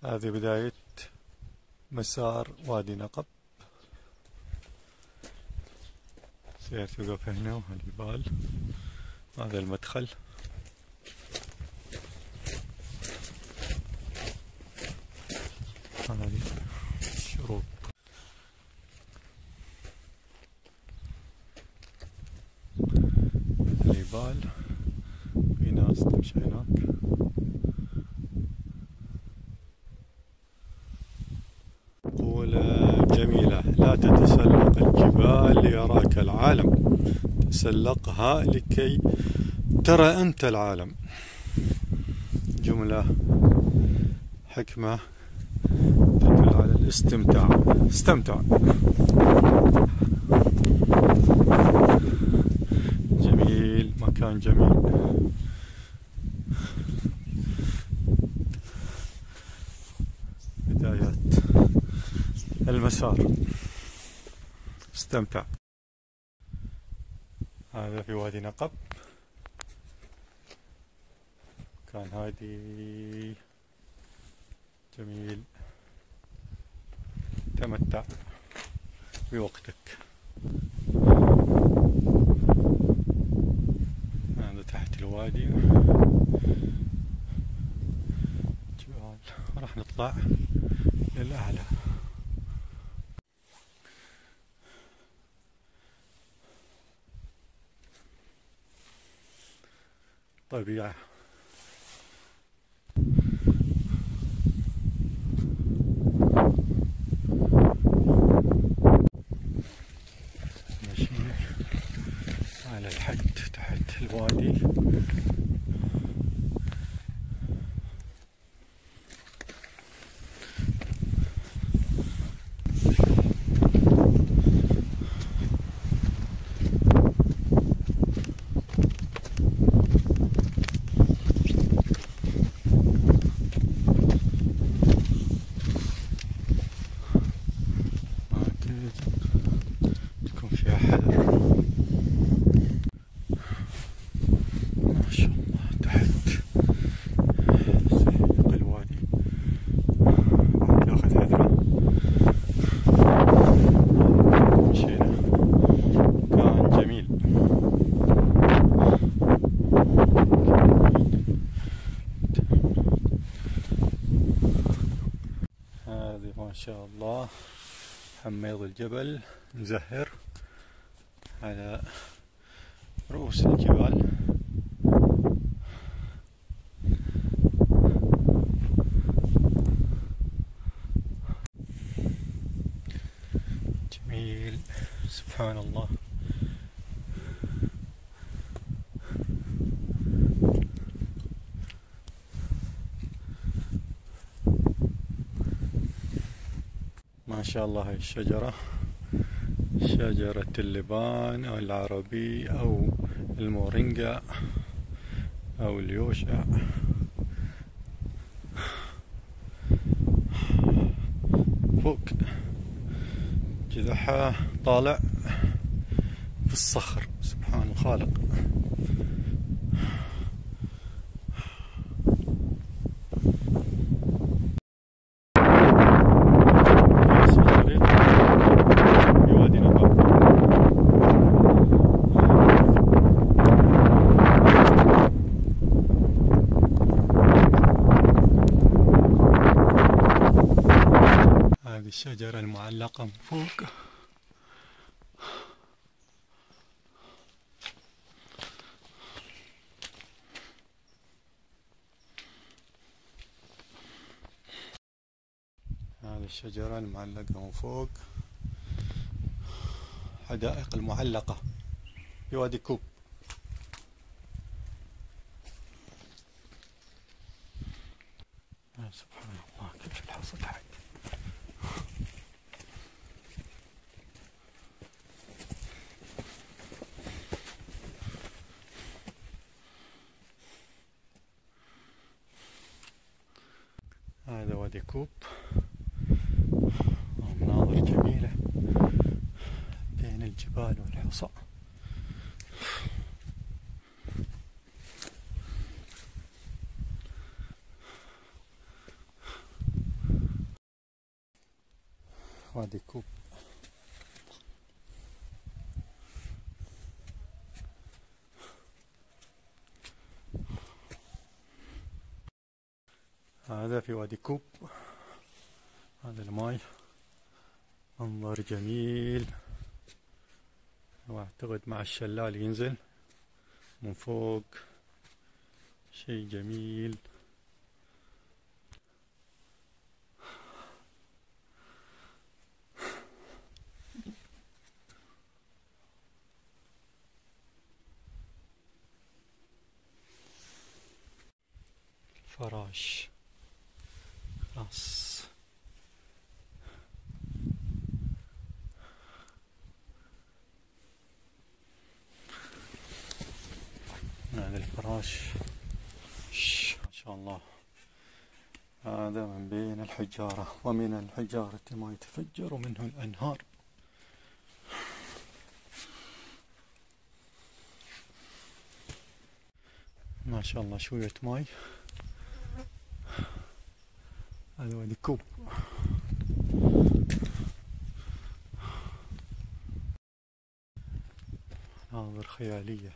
هذه بداية مسار وادي نقب. سيارة توقف هنا وهالجبال، هذا المدخل. هذه الشروط. الجبال، في ناس تمشي هناك. مقولة جميلة: لا تتسلق الجبال ليراك العالم، تسلقها لكي ترى أنت العالم. جملة حكمة تدل على الاستمتاع. استمتع. جميل، مكان جميل. بدايات المسار، استمتع. هذا في وادي نقب، كان هادي جميل. تمتع بوقتك. هذا تحت الوادي جبال، راح نطلع للأعلى. طبيعة. ماشيين على الحد تحت الوادي. تكون فيها حذر. ما شاء الله تحت سيق الوادي، ياخذ حذره. مشينا، كان جميل. هذه ما شاء الله حميض الجبل مزهر على رؤوس الجبال. جميل، سبحان الله. ما شاء الله. هاي الشجرة شجرة اللبان أو العربي أو المورينجا أو اليوشع. فوق جذعها طالع في الصخر، سبحان الخالق. هذه الشجرة المعلقة من فوق. هذه الشجرة المعلقة من فوق. حدائق المعلقة في وادي كوب. سبحان الله، كيف الحصى تحت. هذا وادي كوب، مناظر جميلة بين الجبال والحصى. وادي كوب. هذا في وادي كوب، هذا الماي منظر جميل، واعتقد مع الشلال ينزل من فوق، شيء جميل. فراش خلاص. هذا الفراش ما شاء الله، هذا من بين الحجارة، ومن الحجارة ما يتفجر منه الأنهار. ما شاء الله شوية ماي. هذا وادي كوب. مناظر خيالية،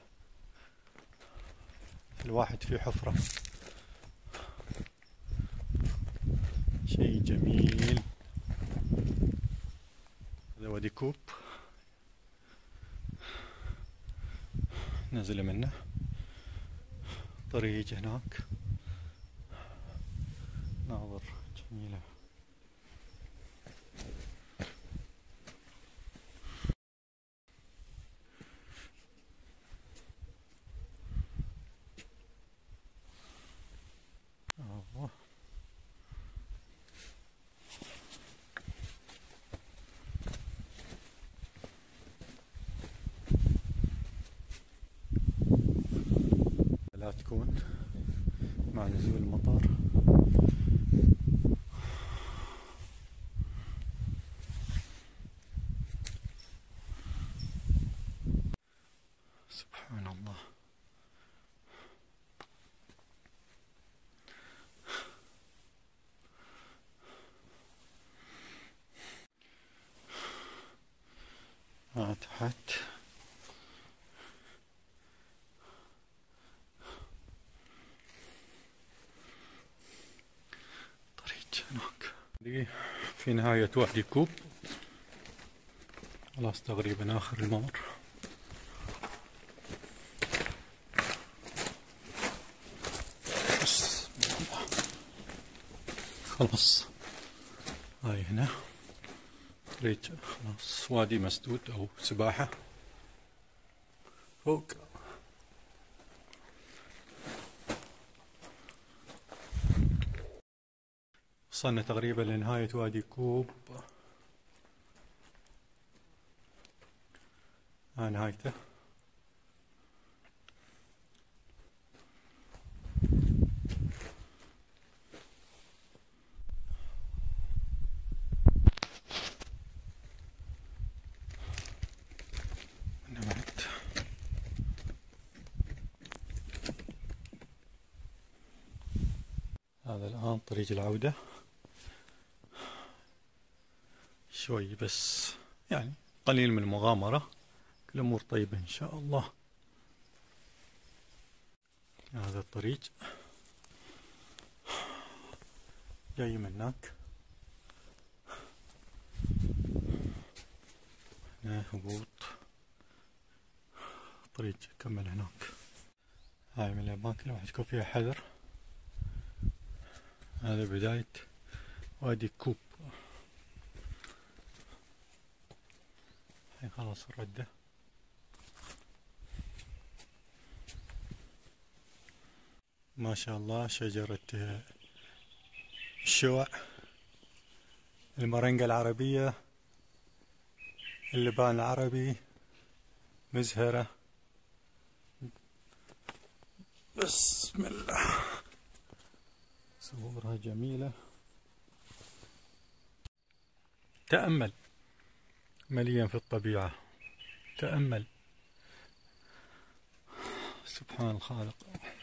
الواحد في حفرة، شيء جميل. هذا وادي كوب، نزل منه طريق هناك، مناظر جميلة. لا تكون مع نزول المطر. سبحان الله. تحت طريق هناك في نهاية وادي كوب، خلاص تقريبا آخر الممر. خلاص هاي هنا طريق، خلاص وادي مسدود أو سباحة فوق. وصلنا تقريبا لنهاية وادي كوب، نهايته. هذا الآن طريق العودة، شوي بس يعني قليل من المغامرة، الأمور طيبة إن شاء الله. هذا الطريق جاي من هناك، هنا هبوط، طريق كمل هناك. هاي من الأماكن اللي راح تكون فيها حذر. هذا بداية وادي كوب. هاي خلاص الردة. ما شاء الله شجرة الشوع، المرنجة العربية، اللبان العربي، مزهرة. بسم الله، صورها جميلة. تأمل، مليا في الطبيعة، تأمل، سبحان الخالق.